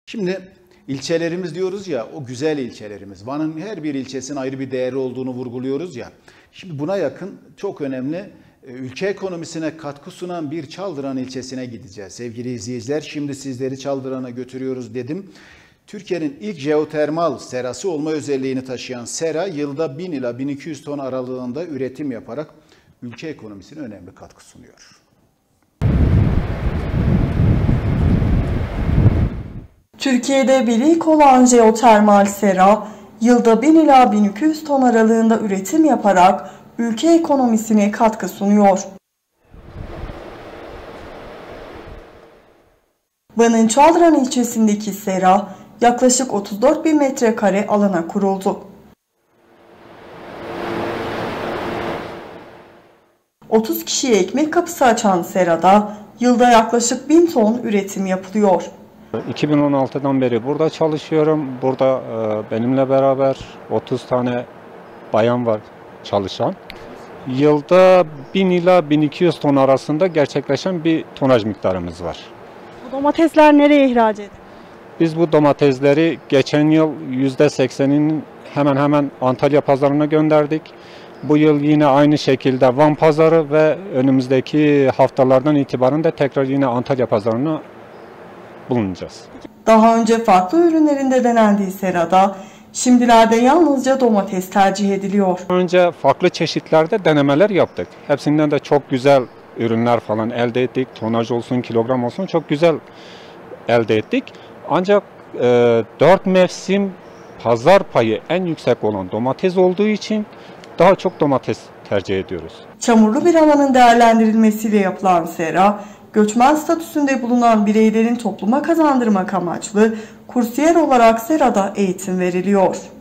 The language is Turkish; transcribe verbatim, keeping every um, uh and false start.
Şimdi ilçelerimiz diyoruz ya, o güzel ilçelerimiz. Van'ın her bir ilçesinin ayrı bir değeri olduğunu vurguluyoruz ya. Şimdi buna yakın çok önemli ülke ekonomisine katkı sunan bir Çaldıran ilçesine gideceğiz. Sevgili izleyiciler, şimdi sizleri Çaldıran'a götürüyoruz dedim. Türkiye'nin ilk jeotermal serası olma özelliğini taşıyan sera yılda bin ila bin iki yüz ton aralığında üretim yaparak ülke ekonomisine önemli katkı sunuyor. Türkiye'de bir ilk olan jeotermal sera, yılda bin ila bin iki yüz ton aralığında üretim yaparak ülke ekonomisine katkı sunuyor. Van'ın Çaldıran ilçesindeki sera, yaklaşık otuz dört bin metrekare alana kuruldu. otuz kişiye ekmek kapısı açan serada, yılda yaklaşık bin ton üretim yapılıyor. iki bin on altıdan beri burada çalışıyorum. Burada benimle beraber otuz tane bayan var çalışan. Yılda bin ila bin iki yüz ton arasında gerçekleşen bir tonaj miktarımız var. Bu domatesler nereye ihraç edildi? Biz bu domatesleri geçen yıl yüzde sekseninin hemen hemen Antalya pazarına gönderdik. Bu yıl yine aynı şekilde Van pazarı ve önümüzdeki haftalardan itibaren de tekrar yine Antalya pazarına bulunacağız. Daha önce farklı ürünlerinde denendiği serada, şimdilerde yalnızca domates tercih ediliyor. Önce farklı çeşitlerde denemeler yaptık. Hepsinden de çok güzel ürünler falan elde ettik. Tonaj olsun, kilogram olsun çok güzel elde ettik. Ancak e, dört mevsim pazar payı en yüksek olan domates olduğu için daha çok domates tercih ediyoruz. Çamurlu bir alanın değerlendirilmesiyle yapılan sera, göçmen statüsünde bulunan bireylerin topluma kazandırmak amaçlı kursiyer olarak serada eğitim veriliyor.